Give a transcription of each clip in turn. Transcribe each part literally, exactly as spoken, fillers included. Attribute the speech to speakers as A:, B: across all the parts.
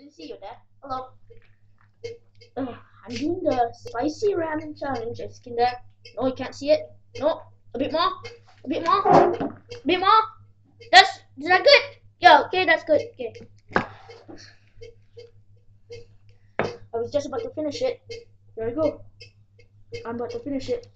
A: didn't see you there. Hello. Uh, I'm doing the spicy ramen challenge. As you can there. No, you can't see it. No, a bit more. A bit more. A bit more. That's is that good? Yeah. Okay, that's good. Okay. I was just about to finish it. There we go. I'm about to finish it.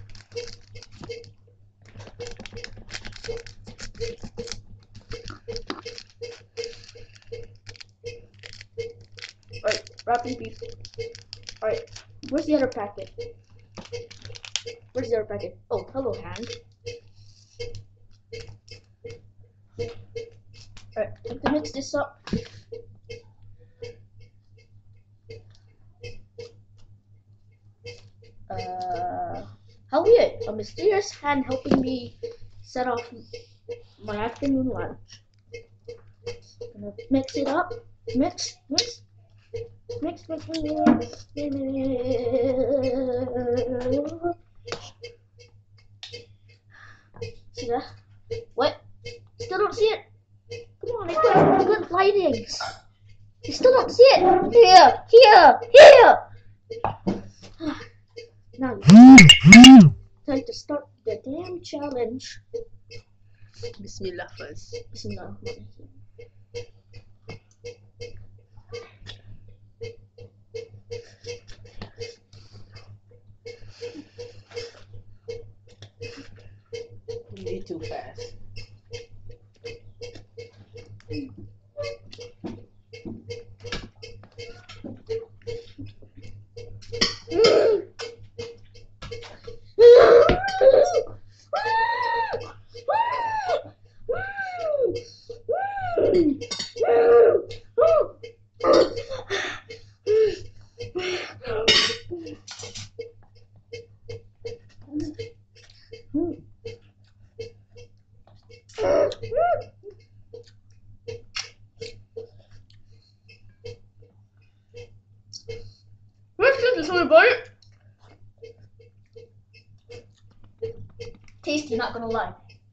A: Alright, wrapping piece. Alright, where's the other packet? Where's the other packet? Oh, hello, hand. Alright, I have to mix this up. Uh, how weird! A mysterious hand helping me set off my afternoon lunch. Gonna mix it up. Mix, mix, mix, mix, mix. See that? What? Still don't see it? Come on, I got good lighting. You still don't see it? Here, here, here. Now time to start the damn challenge.
B: Bismillah first.
A: Bismillah.
B: You did too fast. Tasty, not gonna lie.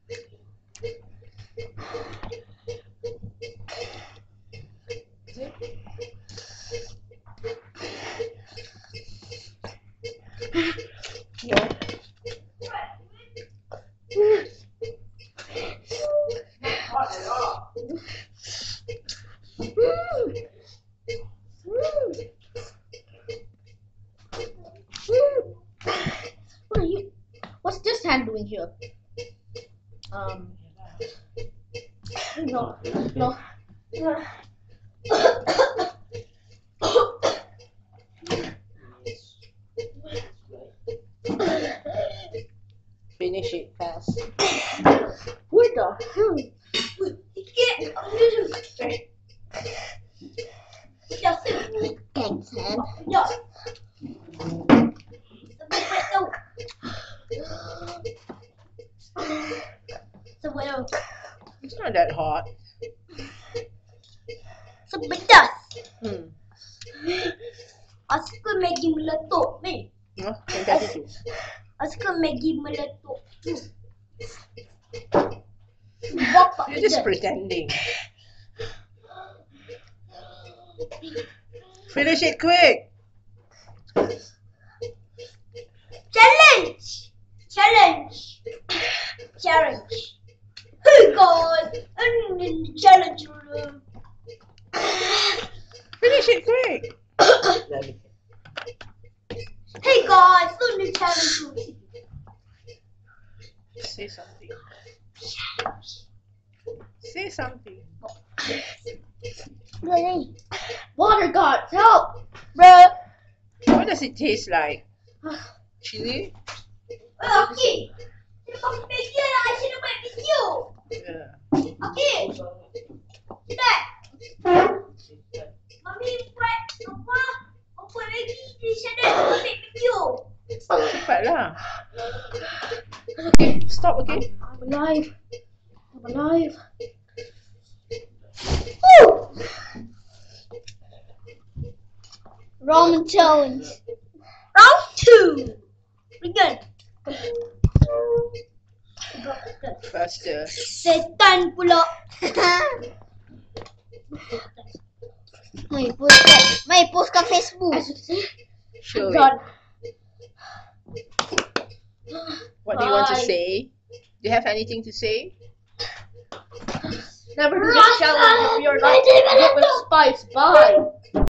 B: No. What are you? What's this hand doing here? Um. No. No. Finish it fast.
A: What the hell? Thanks, man.
B: It's not that hot.
A: Sepedas.
B: Hmm.
A: Aku suka Maggi meletup ni.
B: No, yang tadi tu.
A: Aku suka Maggi meletup tu.
B: You're just pretending. Finish it quick.
A: Challenge! Challenge! Challenge! Hey guys! I'm in the challenge room.
B: Finish it quick.
A: Hey guys! I'm in the challenge room.
B: Say something. Say something.
A: Water gods, help! Bruh!
B: What does it taste like? Chili?
A: Okay! You come back here, I should have went with you!
B: Yeah.
A: Okay! Syaddad! Mami buat apa? Apa lagi di Syaddad? Come back with you!
B: Cepatlah. Okay, stop, okay?
A: I'm alive! I'm alive! Woo! Ramen challenge. Round two. Begin.
B: Faster.
A: Setan pula.
B: May post ka, may post ka Facebook.
A: As you can see,
C: Show
A: I'm
C: it.
A: done.
C: What do you want to
A: Bye.
C: say? Do you have anything to say?
A: Never do this challenge if you're not good with spice. Bye.